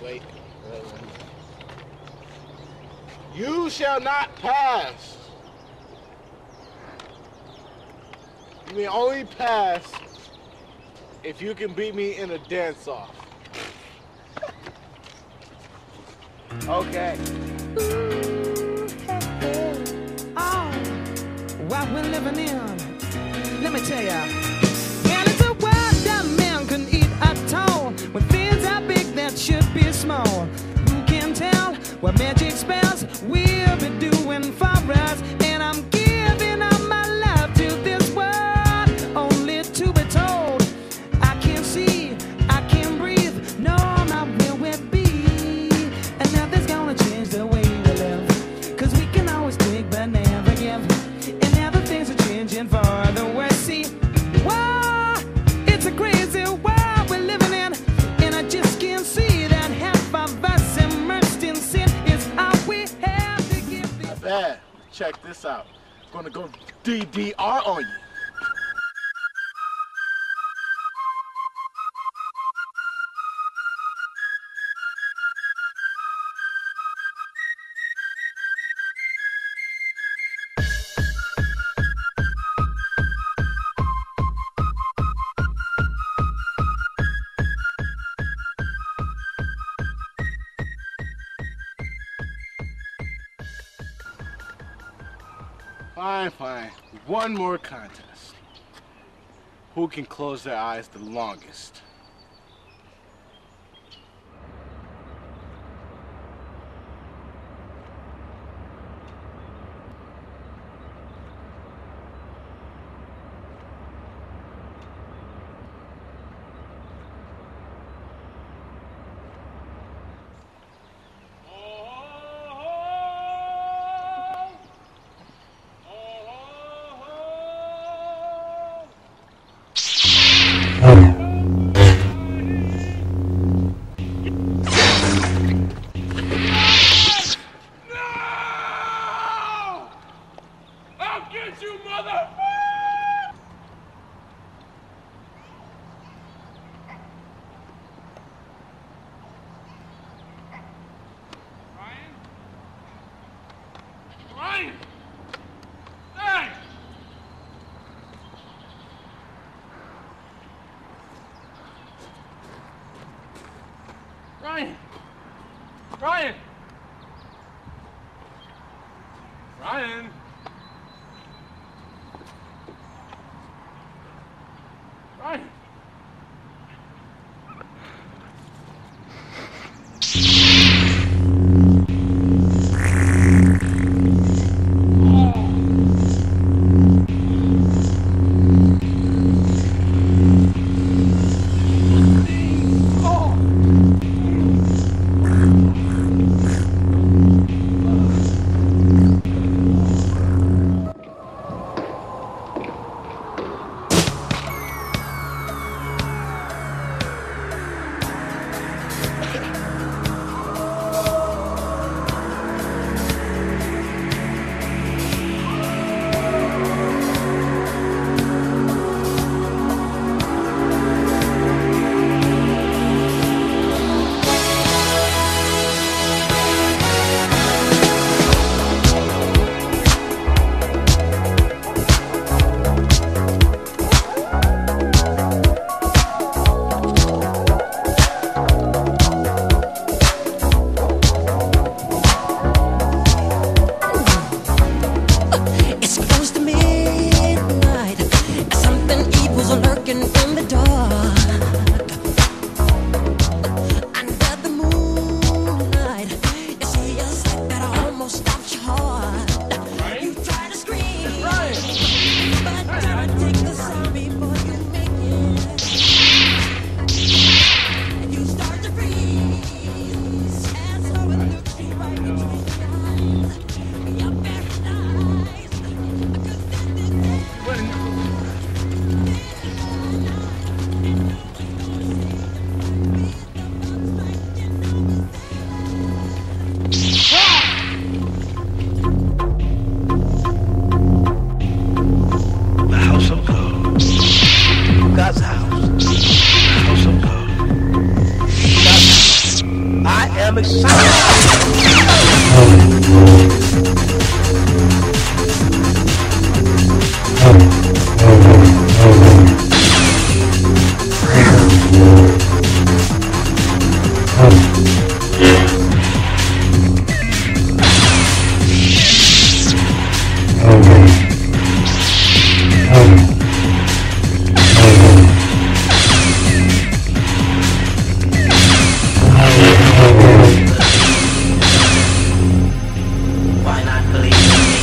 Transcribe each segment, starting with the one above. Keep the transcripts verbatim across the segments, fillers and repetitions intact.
Wait. Wait, wait. You shall not pass. You may only pass if you can beat me in a dance-off. Okay. Ooh, hey, hey. Oh, what we're living in. Let me tell ya. And it's a world that man can eat at all. When things are big that should be small. Who can tell what magic spells we'll be doing for us? And I'm giving up my life to this world, only to be told I can't see, I can't breathe, no, not where we'll be. And nothing's gonna change the way we live, cause we can always take but never give. And now the things are changing for the worse. See, whoa, it's a crazy world we're living in. And I just can't see that half of us immersed in sin is all we have to give. Not bad. Check this out. I'm gonna go D D R on you. Fine, fine. One more contest. Who can close their eyes the longest? Ryan! Ryan! Ryan! Ryan! am excited. Why not believe in me?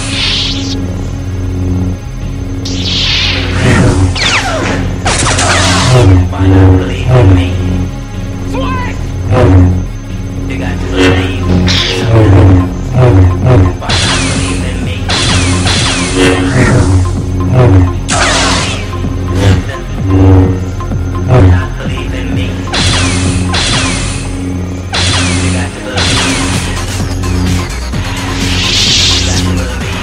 Why not believe in me? You got to believe. Why not believe in me? Why not believe in me? You got to believe. You got to believe.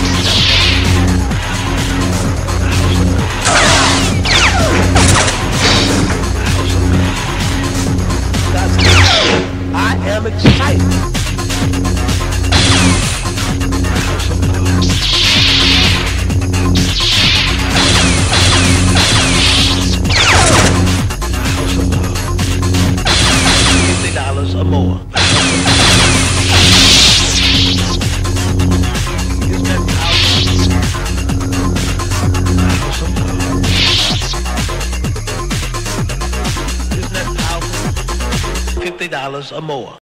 I am excited. Fifty dollars or more. Isn't that powerful? Isn't that powerful? Fifty dollars or more.